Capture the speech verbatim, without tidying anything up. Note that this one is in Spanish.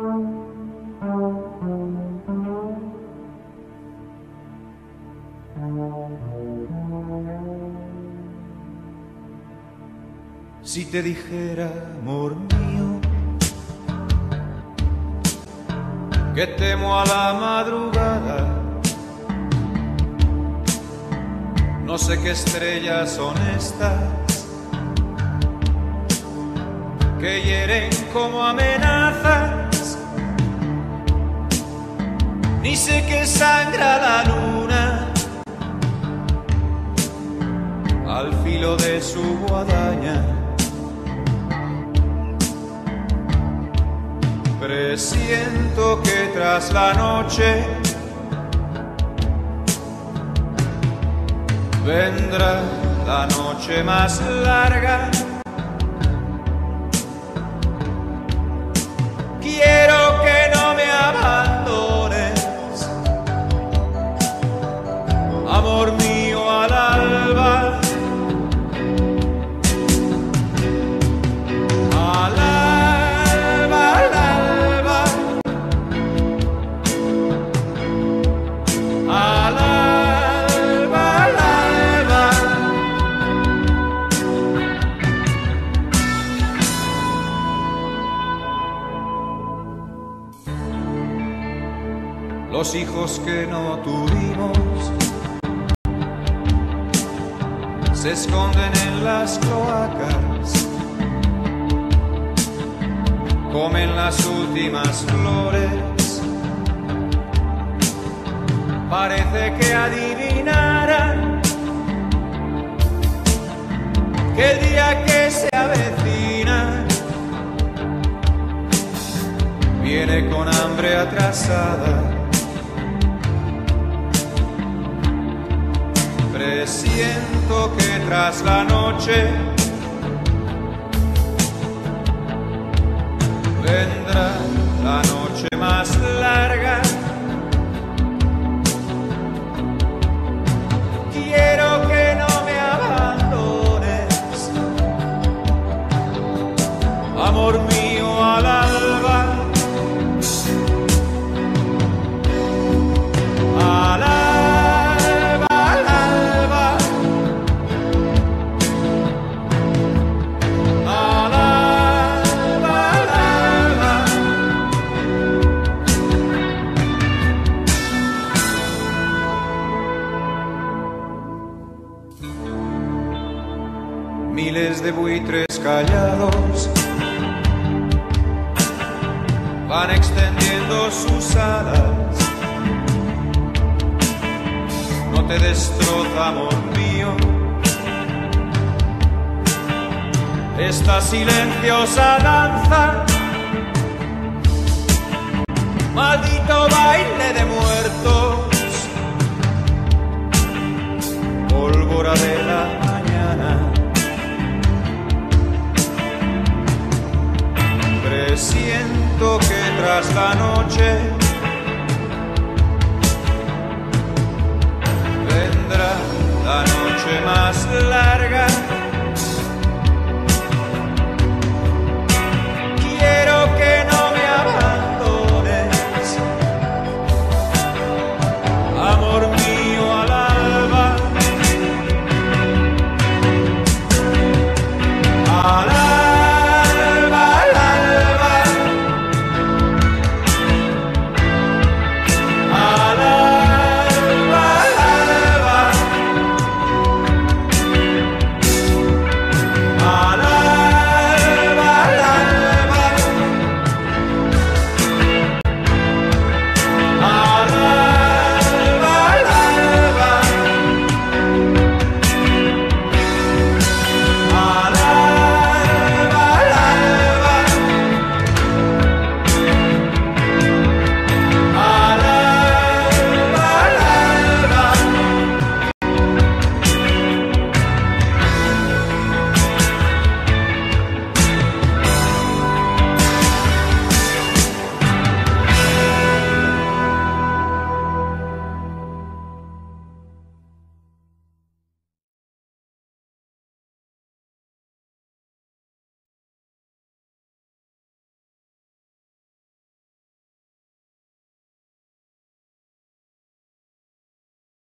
Si te dijera, amor mío, que temo a la madrugada, no sé qué estrellas son estas que hieren como amenazas, ni sé que sangra la luna al filo de su guadaña. Presiento que tras la noche vendrá la noche más larga. Quiero que no me abandones, amor mío, al alba. Al alba, al alba, al alba, al alba. Los hijos que no tuvimos se esconden en las cloacas, comen las últimas flores, parece que adivinaran que el día que se avecina viene con hambre atrasada. Presiento que tras la noche vendrá la noche más larga. Quiero que no me abandones, amor mío, al alba. Al alba, al alba, al alba, al alba. Miles de buitres callados van extendiendo sus alas. No te destroza, amor mío, esta silenciosa danza, maldito baile de muertos, pólvora de la mañana. Presiento que tras la noche vendrá la noche más larga.